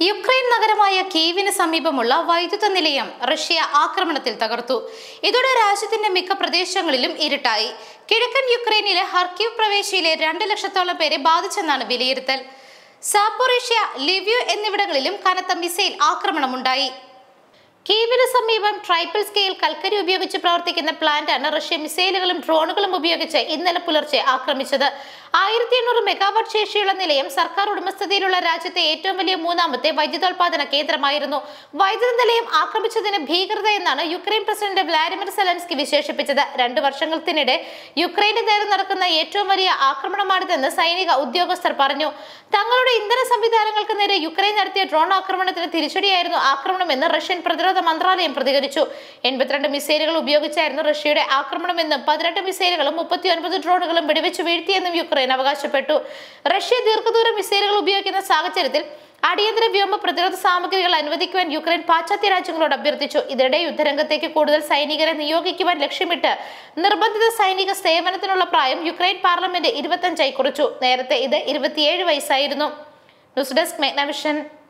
Ukraine നഗരമായ കീവിന് സമീപമുള്ള വൈദ്യുത നിലയം റഷ്യ ആക്രമണത്തിൽ തകർത്തു. ഇതോടെ രാജ്യത്തിന്റെ മിക്ക പ്രദേശങ്ങളിലും ഇരുട്ടായി. കിഴക്കൻ യുക്രൈനിലെ ഖാർക്കീവ് പ്രവിശ്യയിലെ 2 ലക്ഷത്തോളം പേരെ ബാധിച്ചെന്നാണ് വിലയിരുത്തൽ. സാപ്പോറിഷ്യ, ലിവ്യു എന്നിവിടങ്ങളിലും കനത്ത മിസൈൽ ആക്രമണമുണ്ടായി. കീവിന് സമീപം ട്രൈപ്പിൾ സ്കെയിൽ കൽക്കരി ഉപയോഗിച്ച് പ്രവർത്തിക്കുന്ന പ്ലാന്റാണ് റഷ്യ മിസൈലുകളും ഡ്രോണുകളും ഉപയോഗിച്ച് ഇന്നലെ പുലർച്ചെ ആക്രമിച്ചത്. 1800 മെഗാവാട്ട് ശേഷിയുള്ള നിലയം സർക്കാർ ഉടമസ്ഥതയിലുള്ള രാജ്യത്തെ ഏറ്റവും വലിയ 3ാമത്തെ വൈദ്യുതോൽപാദന കേന്ദ്രമായിരുന്നു. വൈദ്യുത നിലയം ആക്രമിച്ചതിന് ഭീകരത എന്നാണ് യുക്രൈൻ പ്രസിഡന്റ് വ്ളാഡിമിർ സെലൻസ്കി വിശേഷിപ്പിച്ചത്. 2 വർഷങ്ങൾക്കിടെ യുക്രൈന് നേരെ നടക്കുന്ന ഏറ്റവും വലിയ ആക്രമണമാണിതെന്ന് സൈനിക ഉദ്യോഗസ്ഥർ പറഞ്ഞു. തങ്ങളുടെ ഇന്ധന സംവിധാനങ്ങൾക്ക് നേരെ യുക്രൈൻ നടത്തിയ ഡ്രോൺ ആക്രമണത്തിന് തിരിച്ചടിയായിരുന്നു ആക്രമണമെന്ന് റഷ്യൻ പ്രതിരോധ മന്ത്രാലയം പ്രതികരിച്ചു. 82 മിസൈലുകൾ ഉപയോഗിച്ചായിരുന്നു റഷ്യയുടെ ആക്രമണമെന്നും 18 മിസൈലുകളും 39 ഡ്രോണുകളും വെടിവെച്ച് വീഴ്ത്തിയെന്നും യുക്രൈൻ അവകാശപ്പെട്ടു. റഷ്യ ദീർഘദൂര മിസൈലുകൾ ഉപയോഗിക്കുന്ന സാഹചര്യത്തിൽ അടിയന്തര വ്യോമ പ്രതിരോധ സാമഗ്രികൾ അനുവദിക്കുവാൻ യുക്രൈൻ പാശ്ചാത്യ രാജ്യങ്ങളോട് അഭ്യർത്ഥിച്ചു. ഇതിനിടെ യുദ്ധരംഗത്തേക്ക് കൂടുതൽ സൈനികരെ നിയോഗിക്കുവാൻ ലക്ഷ്യമിട്ട് നിർബന്ധിത സൈനിക സേവനത്തിനുള്ള പ്രായം യുക്രൈൻ പാർലമെന്റ് 25 കുറച്ചു. നേരത്തെ ഇത് 27 വയസ്സായിരുന്നു. News desk മെഗ്നവിഷൻ.